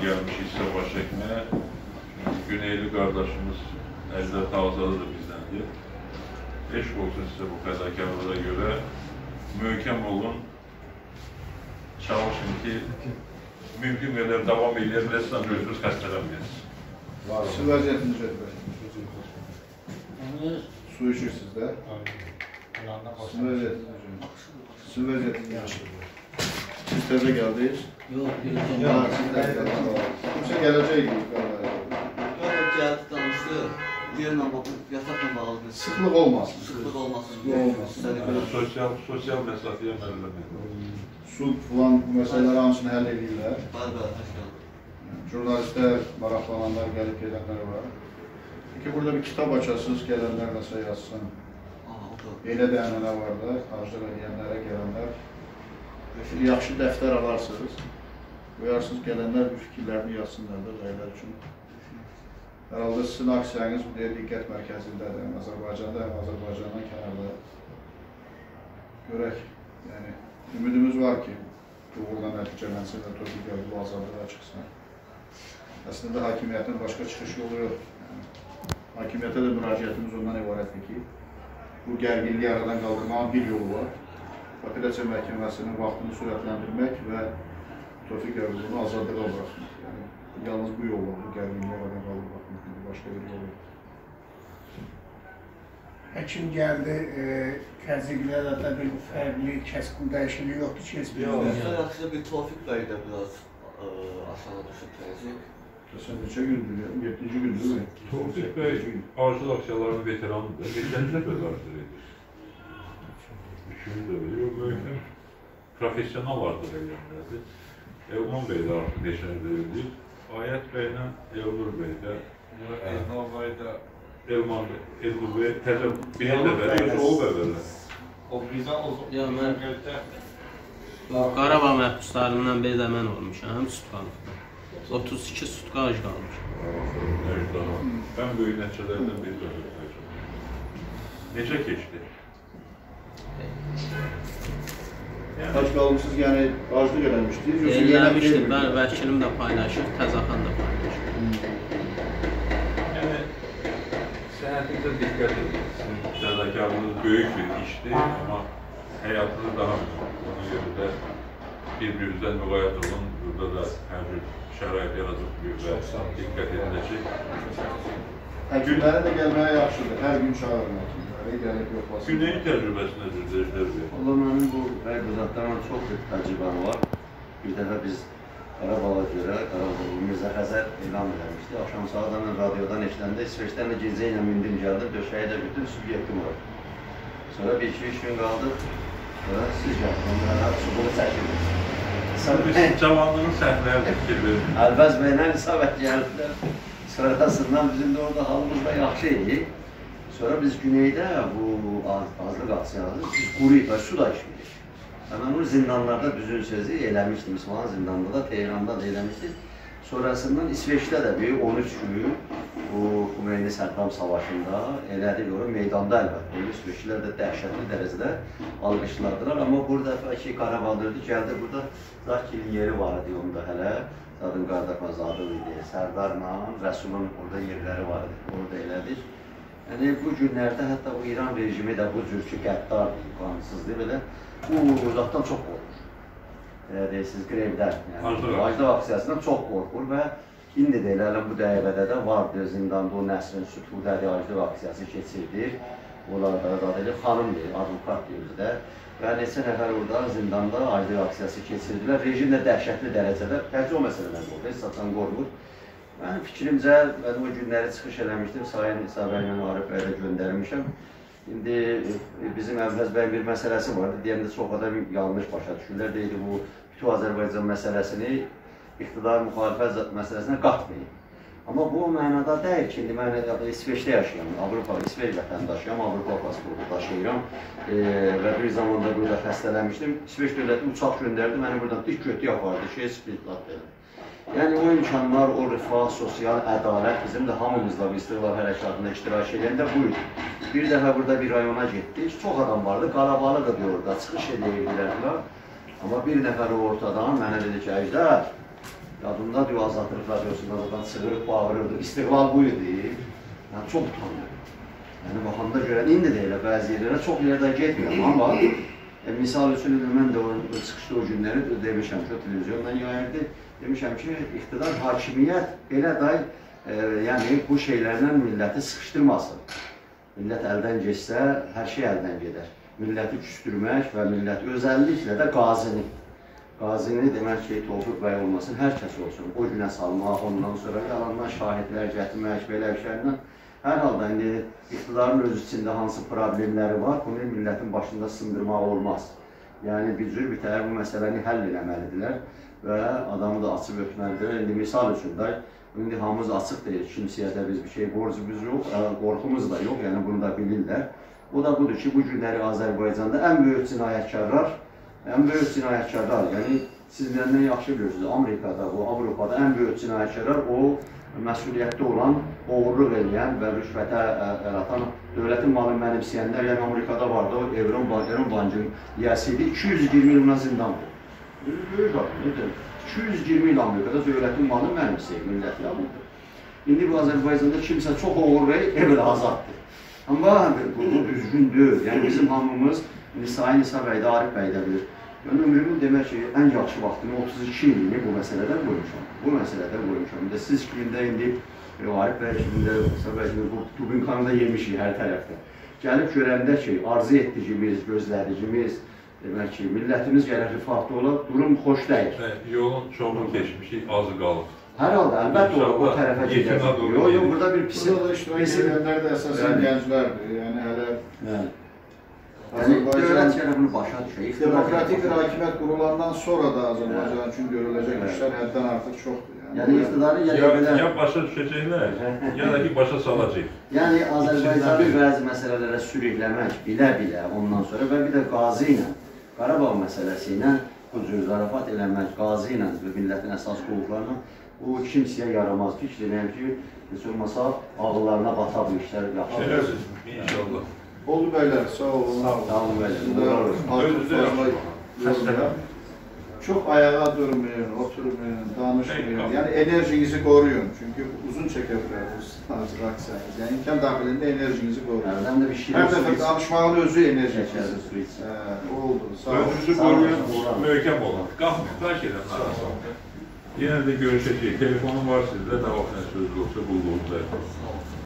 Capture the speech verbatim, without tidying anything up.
gelmişik size baş çəkməyə. Güneyli qardaşımız Əjdər Tağzalı da bizdəndir. Eşq olsun sizə bu fədakarlığa görə. Möhkəm olun. Çalışın ki, mümkün qədər davam edə biləsiniz, özünüz xəstələnməyəsiniz. Sizin vəziyyətiniz nədir? Su içirsiniz də? Sizin vəziyyətiniz Sizin vəziyyətiniz yaxşıdır. Siz təzə gəldiniz? Yox, yox. Siz təzə gəldiniz. Kimsə gələcəkdik. Yox, gəldi, danışdı. Yerlə baxıb, yasaqla bağlıdır. Sıxlıq olmasın. Sıxlıq olmasın. Sosial məsafəyə mərləmək. Su filan bu məsələləri hamısını həll edirlər. Bəli, bəli, xoş gəldin. Jurnalistlər, maraqlananlar, gəlib gedənlər var. Peki burada bir kitab açasınız, gələnlər nəsə yazsın. Elə də ənənə var da, arzuq edənlərə gələnlər. Bir yaxşı dəftər alarsınız, qoyarsınız, gələnlər bu fikirlərini yazsınlar da rəylər üçün. Hər halda sizin aksiyanız bu deyə diqqət mərkəzindədir, həm Azərbaycanda, həm Azərbaycandan kənarda. Görək, yəni, ümidimiz var ki, doğrudan nəticələnsin və Tofiq Əbdül azadlığa çıxsın. Əslində, hakimiyyətin başqa çıxış yolu yox. Hakimiyyətə də müraciətimiz ondan ibarətdir ki, bu gərginliyi aradan qaldırmağın bir yolu var. Apellyasiya məhkəməsinin vaxtını sürətləndirmək və Tofiq Əbdülünü azadlığa bıraxmaq. Yəni, yalnız bu yol var, bu gərginliyi aradan qaldırmaq mümkündür, başqa bir yol yox. Həkim gəldi, təzyiqlərdə də bir fərqli, kəskin dəyişikliyi yoxdur ki, heç bir yox. Yox, bir Tofiq bəy də biraz aşağı düşüb təzyiq. Sən neçə gündür, yeddinci gündür mü? Tofiq bəy arzu aksiyalarının veteranıdır, geçənci də belə arzu edir. Üçüncü də belə, yox, möhkəm profesional arzu edənlərdir. Elman bəy də artıq neçənci edir. Ayət bəylə Elnur bəy də, Elnur bəy də, Elman bəy, Elnur bəy təzə bir də belə, yoxsa o bəy belə. O bizə olsun. Yox, mən Qarabağ məhbuslarından biri də mən olmuşam, Sütqalıqda. otuz iki sutka ac qalmış. Ən böyük nəticələrdən biri də necə keçdi? Ac qalmışsınız, yəni aclıq eləmişdiniz? Eləmişdir, vəkilim də paylaşır, Təzəxan da paylaşır. Yəni, sənətinizə diqqət edirsiniz. Fədakarlığınız böyük bir işdir, amma həyatınız daha mühüm. Ona görə də bir-birinizdən müqayiət olun, burada da hər bir şərait yaradıb və diqqət ediləcək. Həkimlərə də gəlməyə yaxşıdır, hər gün çağırın həkimlərə, gəlib yoxlasın. Güneyin təcrübəsinə cüzdəclər verir. Allah, mənim bu rəqbizatlarla çox bir təcrübəm var. Bir dəfə biz Qarabağa görə, Qarabağ Mirzə Xəzər elan edilmişdi. Axşam saatlarla radiodan eşləndə, İsveçdən də gecə ilə mindim gəldim, döşəyə də bütün subyektim var. Sonra bir iki üç gün qaldıq, sonra siz gəldiniz, onlara subulu çəkildiniz. Cavanlığın səhvlərini fikir verin. Əlbəz bəylə isabət gəldilər. Sonrasından bizim də orada halımız da yaxşı idi. Sonra biz güneydə bu azlıq aksiyaları biz quruyuq və su da içmirik. Mən onu zindanlarda düzün sözü eləmişdim, İsmail zindanda da, Tehranda da eləmişdim. Sonrasından İsveçdə də bir on üç gün bu Xümeyni-Səddam savaşında elədik, onu meydanda əlbəttə. İsveçlilər də dəhşətli dərəcədə alqışladılar. Amma bu dəfə ki, Qarabağdırdı, gəldi burada Zakilin yeri var idi onda hələ. Zadın Qardaxmaz adı idi, Sərdarla, Rəsulun orada yerləri var idi, orada elədik. Yəni bu günlərdə hətta o İran rejimi də bu cür ki, qəddardır, qansızdır belə, bu uzaqdan çox qorxur. Elə deyirsiniz, grevdən, yəni aclıq aksiyasından çox qorxur və indi də elə bu dəqiqədə də vardı, zindanda o Nəsrin Sütudəri aclıq aksiyası keçirdir. Onlarda da deyil, xanım deyil, advokat deyil də. Və neçə nəfər orada zindanda aclıq aksiyası keçirdilər. Rejim də dəhşətli dərəcədə, təcrü o məsələdən qorxur, heç satan qorxur. Mənim fikrimcə, mən o günləri çıxış eləmişdim, Sayın İsa bəylə Arif bəylə göndərmişəm. İndi bizim Əvvəz bəyin bir məsələsi vardı, deyəndə çox adam yanlış başa düşürlər. Deyildi, bu bütün Azərbaycan məsələsini iqtidar müxalifət məsələsinə qatmayın. Amma bu mənada deyil ki, indi mən İsveçdə yaşayam, Avropa, İsveç vətəndaşıyam, Avropa pasportu daşıyıram və bir zamanda burada xəstələnmişdim. İsveç dövləti uçaq göndərdi, məni buradan ilk götü yapardı, şey spritlat dedi. Yəni o imkanlar, o rifah, sosial ədalət bizim də hamımızla bu istiqlal hərəkatında iştirak edən də buydu. Bir dəfə burada bir rayona getdik, çox adam vardı, Qarabağlı da bir orada, çıxış edirdilər. Amma bir nəfər ortadan mənə dedi ki, Əjdər, Yadımda diyor Azadlıq Radiosu'ndan oradan çığırıb bağırırdı. İstiqlal bu idi. Yəni çox utanıyorum. Yəni baxanda görə indi də elə bəzi yerlərə çox yerdə getmirəm amma e, misal üçün mən də o çıxışda o günləri demişəm ki, televizyondan yayırdı. Demişəm ki, iqtidar, hakimiyyət belə day e, yəni bu şeylərlə milləti sıxışdırmasın. Millət əldən geçsə, hər şey əldən gedər. Milləti küstürmək və milləti özəlliklə də qazini. Qazini demək ki, Tofiq bəy olmasın, hər kəs olsun. O günə salmaq, ondan sonra yalandan şahidlər gətirmək, belə şeylərlə. Hər halda indi iqtidarın öz içində hansı problemləri var, bunu millətin başında sındırmaq olmaz. Yəni bir cür bir tərəf bu məsələni həll eləməlidirlər və adamı da açıb ötməlidirlər. İndi misal üçün də, indi hamımız açıq deyil, kimsəyə də biz bir şey borcumuz yox, qorxumuz da yox, yəni bunu da bilirlər. O da budur ki, bu günləri Azərbaycanda ən böyük cinayətkarlar, ən böyük cinayətkarlar, yəni siz məndən yaxşı bilirsiniz, Amerikada, bu Avropada ən böyük cinayətkarlar o məsuliyyətli olan, oğurluq eləyən və rüşvətə əl atan, dövlətin malını mənimsəyənlər, yəni Amerikada vardı, o Evron Bank'ın yiyəsi idi, iki yüz iyirmi il buna zindandır. Böyük adam, iki yüz iyirmi il Amerikada dövlətin malını mənimsəyir, millət yanıdır. İndi bu Azərbaycanda kimsə çox oğurlayır, evlə azaddır. Amma bu düzgün deyil, yəni bizim hamımız, Nisai Nisa bəy də, Arif bəy də bilir. Mən ömrümün demək ki, ən yaxşı vaxtını otuz iki ilini bu məsələdən qoymuşam. Bu məsələdən qoymuşam. Bir də siz kimdə indi, Arif bəy kimdə, Nisa bəy kimdə, bu Tubinkanı da yemişik hər tərəfdə. Gəlib görəndə ki, arzu etdiyimiz, gözlədiyimiz, demək ki, millətimiz gələr rifahlı olar, durum xoş deyil. Yolun çoxunu keçmişik, azı qalıb. Hər halda, əlbəttə o, o tərəfə gedəcək. Yox, yox, burada bir pisi... Burada da iştirak edənlər də əsasən gənclərdir, yəni hələ... Yəni, dövlət gələ bunu başa düşək. Demokratik bir hakimiyyət qurulandan sonra da Azərbaycan üçün görüləcək işlər həddən artıq çoxdur. Yəni, iqtidarı Ya başa düşəcəklər, ya da ki, başa salacaq. Yəni, Azərbaycanı bəzi məsələlərə sürükləmək, bilə-bilə ondan sonra və bir də qazi ilə, Qarabağ məsələsi ilə bu cür zarafat eləmək, qazi ilə və millətin əsas hüquqlarına bu kimsəyə yaramaz ki, deməyəm ki, heç olmasa ağıllarına bata bu işlər yaxşı. Şerəfsiz, inşallah. Oldu bəylər, sağ olun. Sağ olun bəylər. Çox ayağa durmayın, oturmayın, danışmayın. Yəni enerjinizi qoruyun. Çünki uzun çəkə bilər bu sınavcıq aksiyanız. Yəni imkan daxilində enerjinizi qoruyun. Hər dəfə danışmağın özü enerji keçir. Oldu, sağ olun. Özünüzü qoruyun, möhkəm olun. Qalxmayın, xahiş edirəm. Yenə də görüşəcəyik. Telefonum var sizdə, nə vaxt nə söz olsa bulduğunuzda.